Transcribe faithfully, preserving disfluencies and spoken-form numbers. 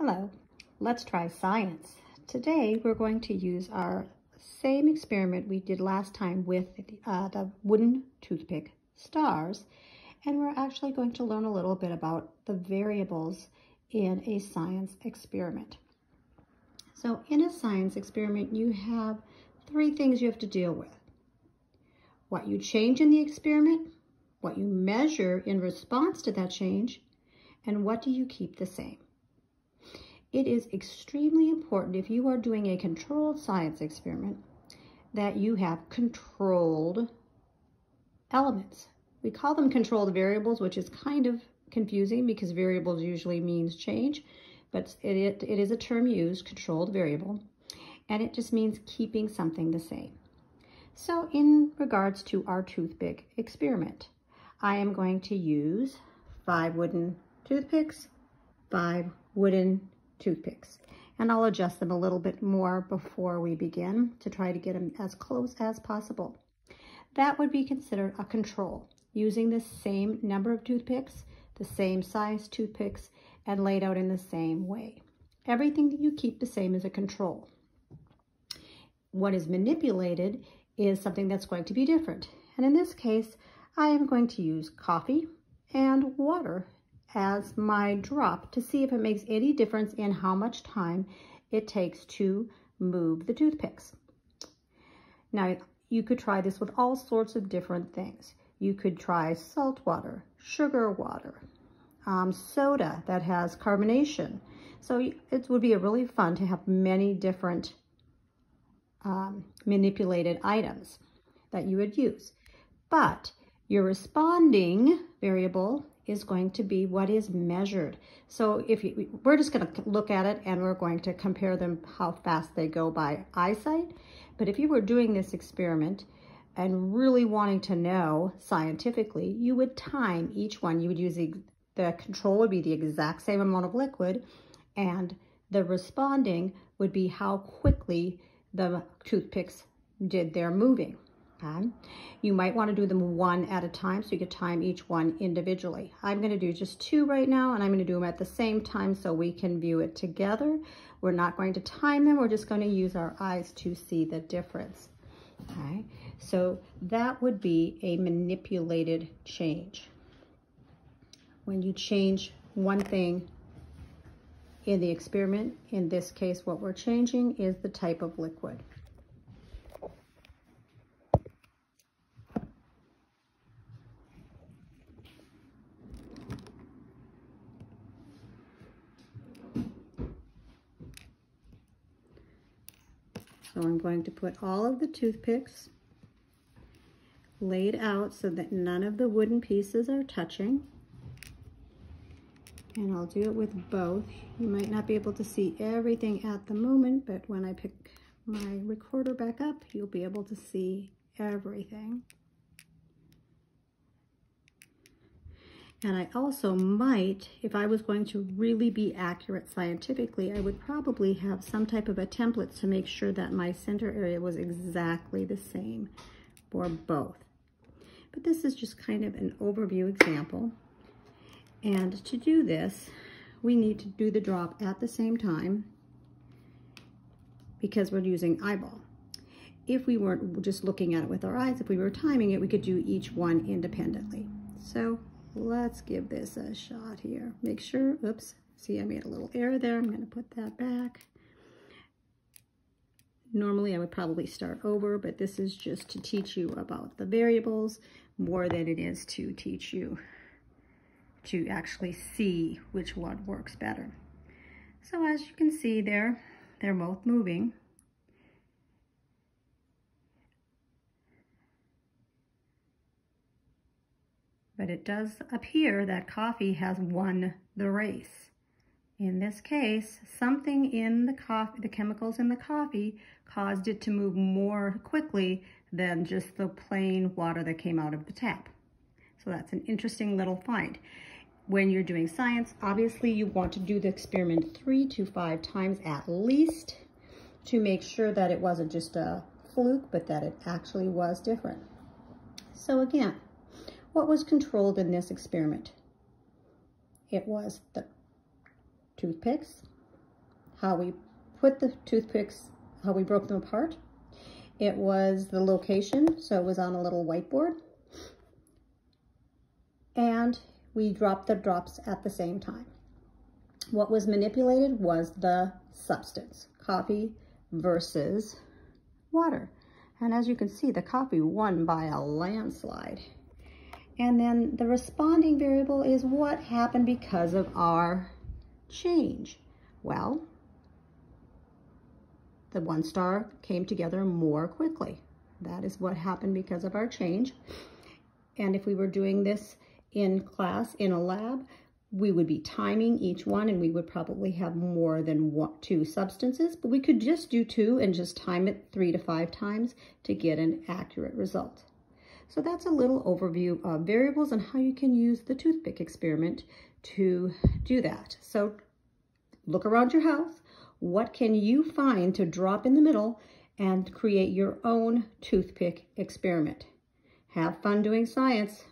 Hello, let's try science. Today we're going to use our same experiment we did last time with uh, the wooden toothpick stars, and we're actually going to learn a little bit about the variables in a science experiment. So in a science experiment, you have three things you have to deal with. What you change in the experiment, what you measure in response to that change, and what do you keep the same. It is extremely important if you are doing a controlled science experiment that you have controlled elements. We call them controlled variables, which is kind of confusing because variables usually means change, but it, it, it is a term used, controlled variable, and it just means keeping something the same. So in regards to our toothpick experiment, I am going to use five wooden toothpicks, five wooden toothpicks, and I'll adjust them a little bit more before we begin to try to get them as close as possible. That would be considered a control, using the same number of toothpicks, the same size toothpicks, and laid out in the same way. Everything that you keep the same is a control. What is manipulated is something that's going to be different, and in this case I am going to use coffee and water as my drop to see if it makes any difference in how much time it takes to move the toothpicks. Now, you could try this with all sorts of different things. You could try salt water, sugar water, um, soda that has carbonation. So it would be really fun to have many different um, manipulated items that you would use. But your responding variable is going to be what is measured. So if you, we're just going to look at it and we're going to compare them how fast they go by eyesight. But if you were doing this experiment and really wanting to know scientifically, you would time each one. You would use the, the control would be the exact same amount of liquid, and the responding would be how quickly the toothpicks did their moving. Okay. You might want to do them one at a time so you could time each one individually. I'm going to do just two right now, and I'm going to do them at the same time so we can view it together. We're not going to time them. We're just going to use our eyes to see the difference. Okay. So that would be a manipulated change. When you change one thing in the experiment, in this case what we're changing is the type of liquid. So I'm going to put all of the toothpicks laid out so that none of the wooden pieces are touching. And I'll do it with both. You might not be able to see everything at the moment, but when I pick my recorder back up, you'll be able to see everything. And I also might, if I was going to really be accurate scientifically, I would probably have some type of a template to make sure that my center area was exactly the same for both. But this is just kind of an overview example. And to do this, we need to do the drop at the same time because we're using eyeball. If we weren't just looking at it with our eyes, if we were timing it, we could do each one independently. So let's give this a shot here. Make sure, oops, see I made a little error there. I'm going to put that back. Normally I would probably start over, but this is just to teach you about the variables more than it is to teach you to actually see which one works better. So as you can see there, they're both moving. But it does appear that coffee has won the race. In this case, something in the coffee, the chemicals in the coffee caused it to move more quickly than just the plain water that came out of the tap. So that's an interesting little find. When you're doing science, obviously you want to do the experiment three to five times at least to make sure that it wasn't just a fluke, but that it actually was different. So again, what was controlled in this experiment? It was the toothpicks, how we put the toothpicks, how we broke them apart. It was the location, so it was on a little whiteboard. And we dropped the drops at the same time. What was manipulated was the substance, coffee versus water. And as you can see, the coffee won by a landslide. And then the responding variable is what happened because of our change. Well, the one star came together more quickly. That is what happened because of our change. And if we were doing this in class, in a lab, we would be timing each one, and we would probably have more than one, two substances, but we could just do two and just time it three to five times to get an accurate result. So that's a little overview of variables and how you can use the toothpick experiment to do that. So look around your house. What can you find to drop in the middle and create your own toothpick experiment? Have fun doing science.